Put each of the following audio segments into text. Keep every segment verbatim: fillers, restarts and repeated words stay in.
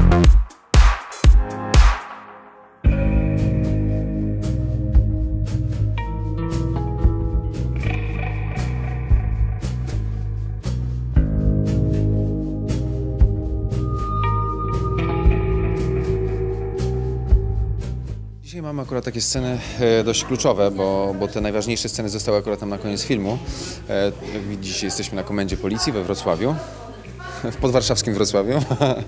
Dzisiaj mamy akurat takie sceny dość kluczowe, bo, bo te najważniejsze sceny zostały akurat tam na koniec filmu. Jak widzicie, jesteśmy na komendzie policji we Wrocławiu, w podwarszawskim Wrocławiu.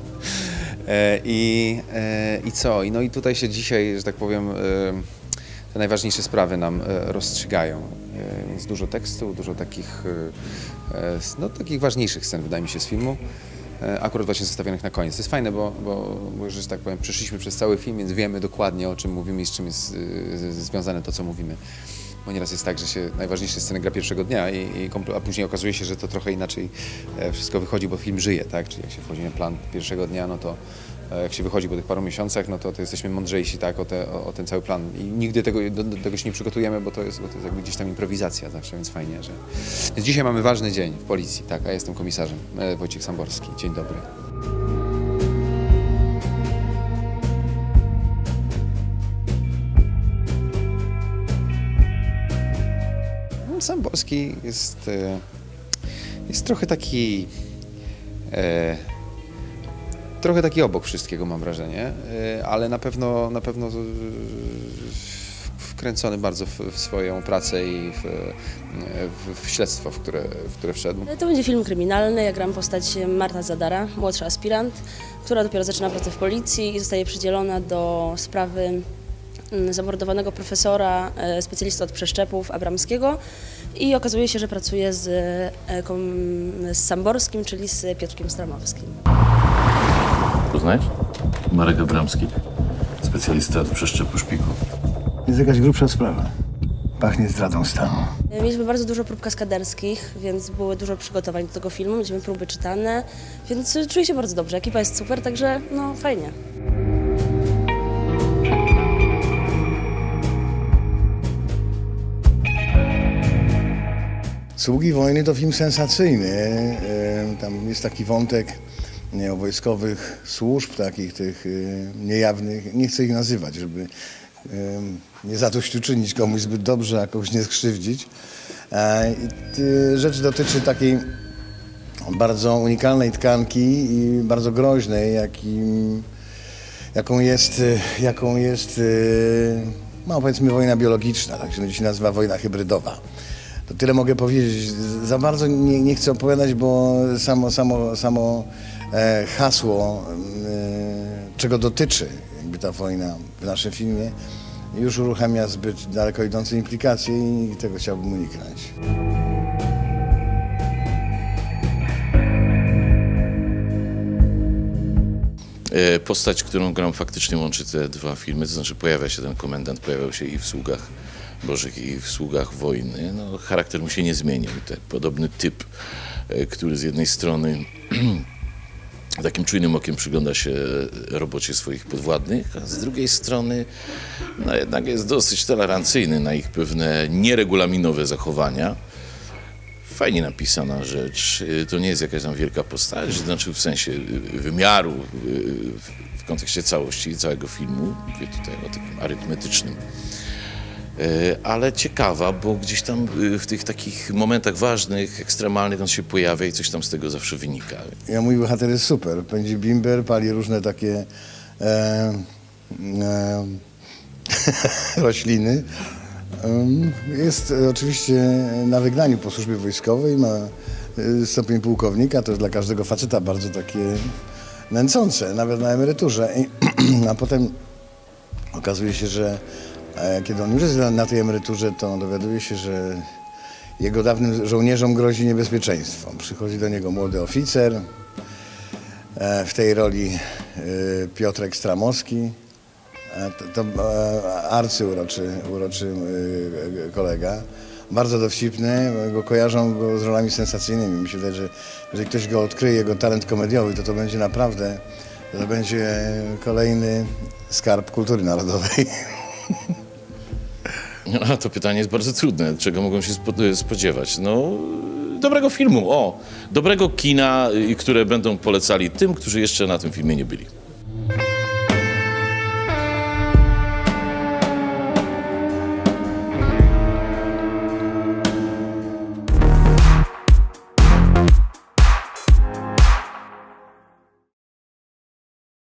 I, I co? No i tutaj się dzisiaj, że tak powiem, te najważniejsze sprawy nam rozstrzygają. Więc dużo tekstu, dużo takich, no, takich ważniejszych scen, wydaje mi się, z filmu. Akurat właśnie zostawionych na koniec. To jest fajne, bo, bo, bo że tak powiem, przeszliśmy przez cały film, więc wiemy dokładnie, o czym mówimy i z czym jest y, związane to, co mówimy. Bo nieraz jest tak, że się najważniejsze sceny gra pierwszego dnia, i, i, a później okazuje się, że to trochę inaczej wszystko wychodzi, bo film żyje, tak? Czyli jak się wchodzi na plan pierwszego dnia, no to jak się wychodzi po tych paru miesiącach, no to, to jesteśmy mądrzejsi, tak, o, te, o, o ten cały plan. I nigdy tego, do, do tego się nie przygotujemy, bo to jest, bo to jest jakby gdzieś tam improwizacja zawsze, więc fajnie, że... Więc dzisiaj mamy ważny dzień w policji, tak, a ja jestem komisarzem, Wojciech Samborski. Dzień dobry. Samborski jest, jest trochę taki... E, Trochę taki obok wszystkiego, mam wrażenie, ale na pewno, na pewno wkręcony bardzo w, w swoją pracę i w, w, w śledztwo, w które, w które wszedł. To będzie film kryminalny. Ja gram postać Marta Zadara, młodsza aspirant, która dopiero zaczyna pracę w policji i zostaje przydzielona do sprawy zamordowanego profesora, specjalisty od przeszczepów Abramskiego, i okazuje się, że pracuje z, z Samborskim, czyli z Piotrkiem Stramowskim. Poznajesz? Marek Abramski, specjalista od przeszczepu szpiku. Jest jakaś grubsza sprawa. Pachnie zdradą stanu. Mieliśmy bardzo dużo prób kaskaderskich, więc było dużo przygotowań do tego filmu. Mieliśmy próby czytane, więc czuję się bardzo dobrze. Ekipa jest super, także no fajnie. Sługi wojny to film sensacyjny. Tam jest taki wątek nie, o wojskowych służb, takich tych niejawnych, nie chcę ich nazywać, żeby nie zadośćuczynić komuś zbyt dobrze, a kogoś nie skrzywdzić. I rzecz dotyczy takiej bardzo unikalnej tkanki i bardzo groźnej, jakim, jaką jest, jaką jest no powiedzmy wojna biologiczna, tak się dzisiaj nazywa wojna hybrydowa. To tyle mogę powiedzieć. Za bardzo nie, nie chcę opowiadać, bo samo, samo, samo e, hasło, e, czego dotyczy jakby ta wojna w naszym filmie, już uruchamia zbyt daleko idące implikacje i tego chciałbym uniknąć. Postać, którą gram, faktycznie łączy te dwa filmy, to znaczy pojawia się ten komendant, pojawiał się i w Sługach Bożych, i w Sługach Wojny. No, charakter mu się nie zmienił. Ten podobny typ, który z jednej strony takim czujnym okiem przygląda się robocie swoich podwładnych, a z drugiej strony no, jednak jest dosyć tolerancyjny na ich pewne nieregulaminowe zachowania. Fajnie napisana rzecz. To nie jest jakaś tam wielka postać, znaczy w sensie wymiaru, w kontekście całości całego filmu. Mówię tutaj o takim arytmetycznym. Ale ciekawa, bo gdzieś tam w tych takich momentach ważnych, ekstremalnych on się pojawia i coś tam z tego zawsze wynika. Ja, mój bohater jest super. Pędzi bimber, pali różne takie e, e, rośliny. Jest oczywiście na wygnaniu po służbie wojskowej, ma stopień pułkownika, to jest dla każdego faceta bardzo takie nęcące, nawet na emeryturze. I, a potem okazuje się, że kiedy on już jest na tej emeryturze, to dowiaduje się, że jego dawnym żołnierzom grozi niebezpieczeństwo. Przychodzi do niego młody oficer, w tej roli Piotrek Stramowski. To, to arcyuroczy uroczy kolega, bardzo dowcipny, go kojarzą go z rolami sensacyjnymi. Myślę, że jeżeli ktoś go odkryje, jego talent komediowy, to to będzie naprawdę, to będzie kolejny skarb kultury narodowej. No, to pytanie jest bardzo trudne. Czego mogą się spodziewać? No, dobrego filmu, o, dobrego kina, które będą polecali tym, którzy jeszcze na tym filmie nie byli.